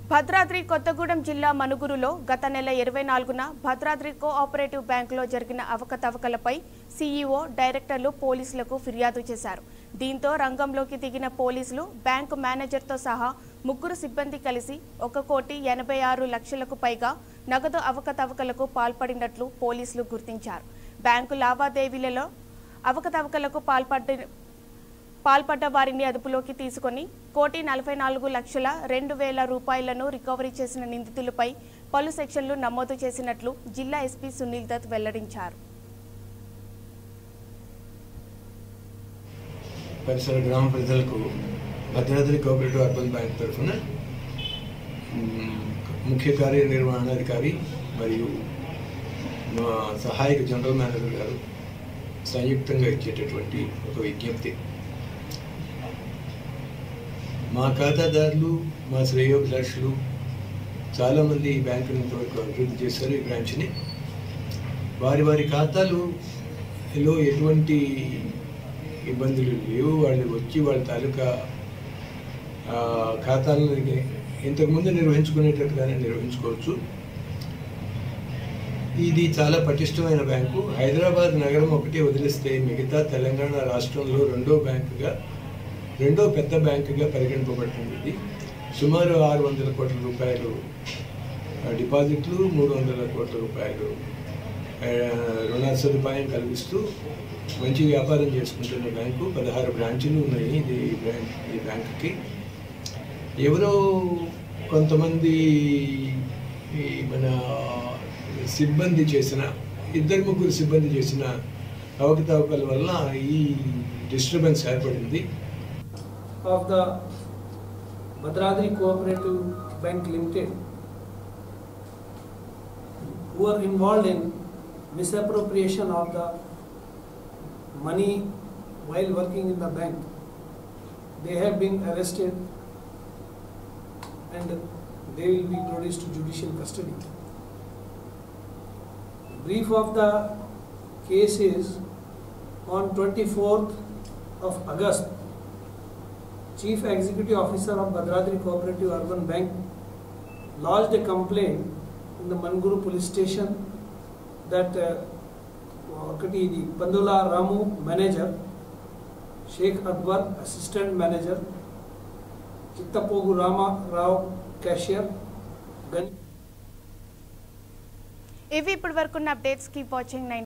భద్రాద్రి కొత్తగూడెం జిల్లా మనుగురులో గత నెల 24న భద్రాద్రి కోఆపరేటివ్ బ్యాంకులో జరిగిన అవకతవకలపై సీఈఓ డైరెక్టర్లు పోలీసులకు ఫిర్యాదు చేశారు. దీంతో రంగంలోకి దిగిన పోలీసులు బ్యాంకు మేనేజర్తో సహా ముగ్గురు సిబ్బంది కలిసి 1,86 లక్షలకు పైగా నగదు అవకతవకలకు పాల్పడినట్లు పోలీసులు గుర్తించారు. బ్యాంకు లావాదేవీలలో అవకతవకలకు పాల్పడ్డ వారిని అదుపులోకి తీసుకొని 1,44,02,000 రూపాయలను రికవరీ చేసిన నిందితులపై పలు సెక్షన్లు నమోదు చేసినట్లు జిల్లా ఎస్పీ సునీల్ దత్ వెల్లడించారు. పరిసర గ్రామ ప్రజలకు భద్రాద్రి కోఆపరేటివ్ అర్బన్ బ్యాంక్ తరఫున ముఖ్య కార్యనిర్వహణాధికారి మరియు సహాయక జనరల్ మేనేజర్ గారు సంయుక్తంగా ఇచ్చేటటువంటి ఒక విజ్ఞప్తి. మా ఖాతాదారులు, మా శ్రేయోభిలాషులు చాలామంది ఈ బ్యాంకుని ఇంతవరకు అభివృద్ధి చేశారు. ఈ బ్రాంచ్ని వారి ఖాతాలలో ఎటువంటి ఇబ్బందులు లేవు. వాళ్ళు వచ్చి వాళ్ళ తాలూకా ఖాతాలను ఇంతకుముందు నిర్వహించుకునేటట్టుగానే నిర్వహించుకోవచ్చు. ఇది చాలా పటిష్టమైన బ్యాంకు. హైదరాబాద్ నగరం ఒకటి వదిలిస్తే మిగతా తెలంగాణ రాష్ట్రంలో రెండో పెద్ద బ్యాంకుగా పరిగణింపబడుతుంది. ఇది సుమారు 600 కోట్ల రూపాయలు డిపాజిట్లు, 300 కోట్ల రూపాయలు రుణ సదుపాయం కల్పిస్తూ మంచి వ్యాపారం చేసుకుంటున్న బ్యాంకు. 16 బ్రాంచులు ఉన్నాయి ఈ బ్యాంకుకి. ఎవరో కొంతమంది మన సిబ్బంది చేసిన 2-3 సిబ్బంది చేసిన అవకతవకల వల్ల ఈ డిస్టర్బెన్స్ ఏర్పడింది. Of the Bhadradri Cooperative Bank Limited, who are involved in misappropriation of the money while working in the bank. They have been arrested and they will be produced to judicial custody. Brief of the case is on 24th of August, Chief Executive Officer of Bhadradri Cooperative Urban Bank lodged a complaint in the Manguru Police Station that Pandula Ramu, manager, Sheikh Akbar, assistant manager, Chittapogu Rama Rao, cashier. ఇవి ఇప్పటివరకున్న updates. Keep watching 9